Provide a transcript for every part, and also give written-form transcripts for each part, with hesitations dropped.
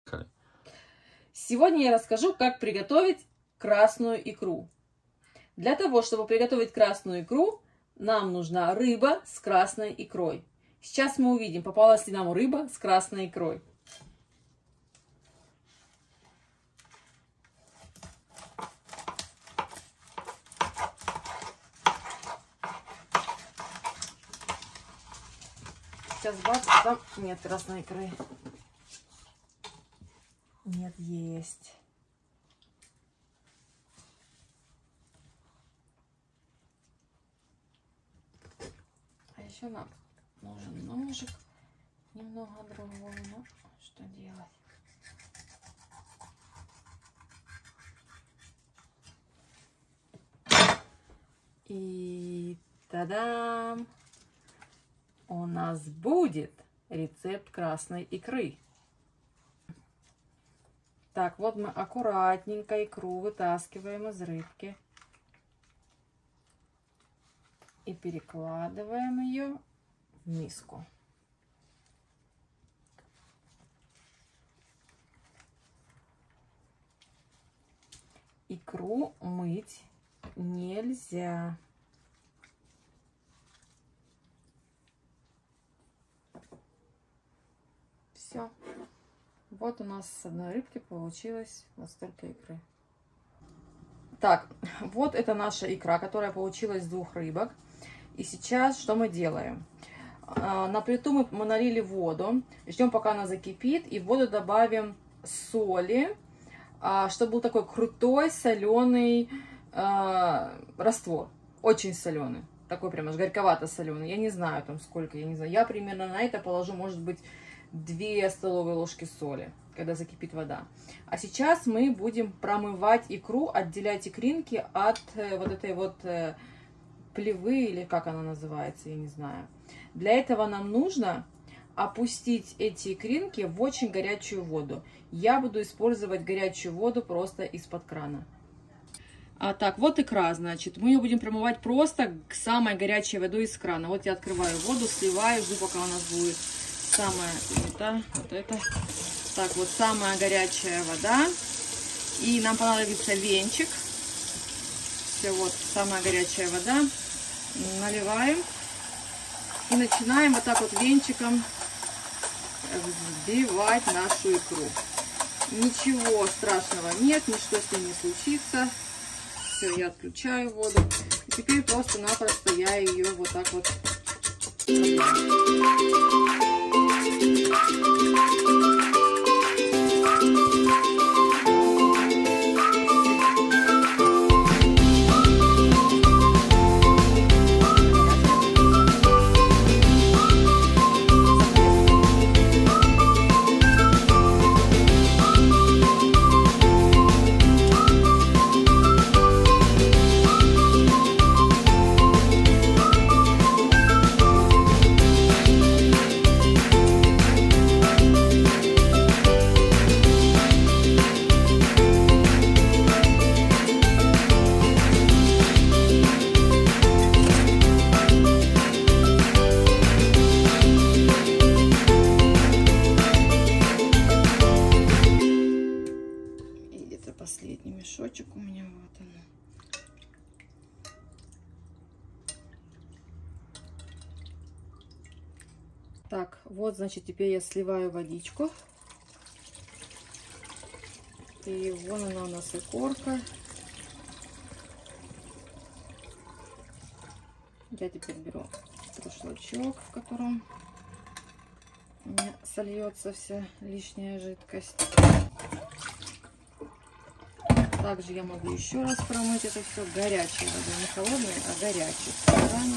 Сегодня я расскажу, как приготовить красную икру. Для того, чтобы приготовить красную икру, нам нужна рыба с красной икрой. Сейчас мы увидим, попалась ли нам рыба с красной икрой. Сейчас бац, там нет красной икры. Нет, есть. А еще нам нужен ножик, немного другой, но что делать? И та-дам! У нас будет рецепт красной икры. Так, вот мы аккуратненько икру вытаскиваем из рыбки и перекладываем ее в миску. Икру мыть нельзя. Все. Вот у нас с одной рыбки получилось вот столько икры. Так, вот это наша икра, которая получилась с двух рыбок. И сейчас что мы делаем? На плиту мы налили воду. Ждем, пока она закипит. И в воду добавим соли, чтобы был такой крутой соленый раствор. Очень соленый. Такой прям аж горьковато-соленый. Я не знаю там сколько, я не знаю. Я примерно на это положу, может быть, 2 столовые ложки соли, когда закипит вода. А сейчас мы будем промывать икру, отделять икринки от вот этой вот плевы, или как она называется, я не знаю. Для этого нам нужно опустить эти икринки в очень горячую воду. Я буду использовать горячую воду просто из-под крана. Так, вот икра, значит, мы ее будем промывать просто к самой горячей водой из крана. Вот я открываю воду, сливаю, жду, пока у нас будет самая, вот это. Так, вот самая горячая вода. И нам понадобится венчик. Все, вот самая горячая вода. Наливаем. И начинаем вот так вот венчиком взбивать нашу икру. Ничего страшного нет, ничто с ней не случится. Все, я отключаю воду. И теперь просто-напросто я ее вот так вот последний мешочек у меня, вот он. Так, вот, значит, теперь я сливаю водичку. И вон она у нас икорка. Я теперь беру друшлачок, в котором у меня сольется вся лишняя жидкость. Также я могу еще раз промыть это все горячей водой, не холодной, а горячей.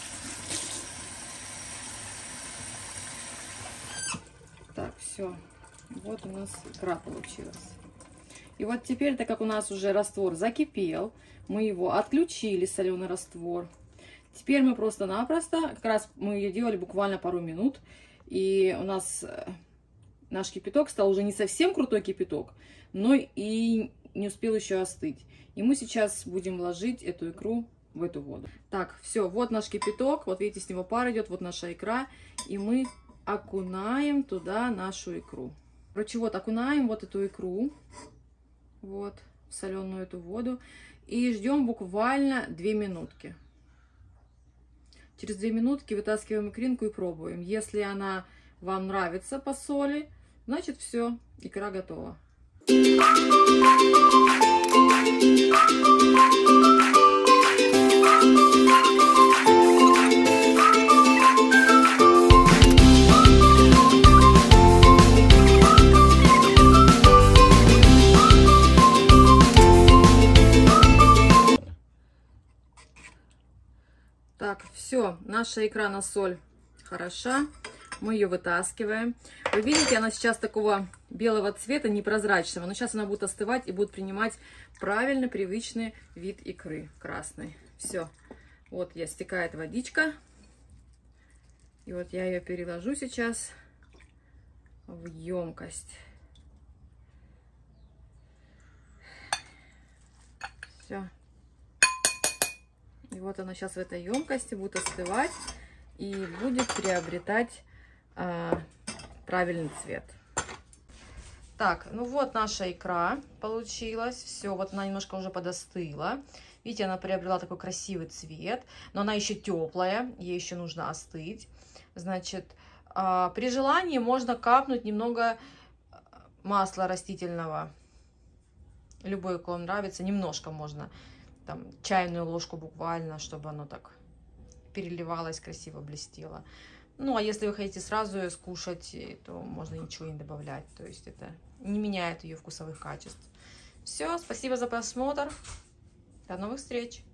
Так, все. Вот у нас икра получилась. И вот теперь, так как у нас уже раствор закипел, мы его отключили, соленый раствор. Теперь мы просто-напросто, как раз мы ее делали буквально пару минут, и у нас наш кипяток стал уже не совсем крутой кипяток, но и не успел еще остыть. И мы сейчас будем ложить эту икру в эту воду. Так, все, вот наш кипяток, вот видите, с него пар идет, вот наша икра, и мы окунаем туда нашу икру. Короче, вот окунаем вот эту икру, вот, в соленую эту воду, и ждем буквально 2 минутки. Через 2 минутки вытаскиваем икринку и пробуем. Если она вам нравится по соли, значит все, икра готова. Так, все, наша икра на соль хороша. Мы ее вытаскиваем. Вы видите, она сейчас такого белого цвета, непрозрачного. Но сейчас она будет остывать и будет принимать правильный, привычный вид икры красной. Все. Вот я стекает водичка. И вот я ее переложу сейчас в емкость. Все. И вот она сейчас в этой емкости будет остывать и будет приобретать правильный цвет. Так, ну вот наша икра получилась. Все, вот она немножко уже подостыла. Видите, она приобрела такой красивый цвет, но она еще теплая, ей еще нужно остыть. Значит, при желании можно капнуть немного масла растительного. Любой, какой вам нравится, немножко можно. Там чайную ложку буквально, чтобы оно так переливалось, красиво блестело. Ну, а если вы хотите сразу ее скушать, то можно ничего не добавлять. То есть это не меняет ее вкусовых качеств. Все, спасибо за просмотр. До новых встреч!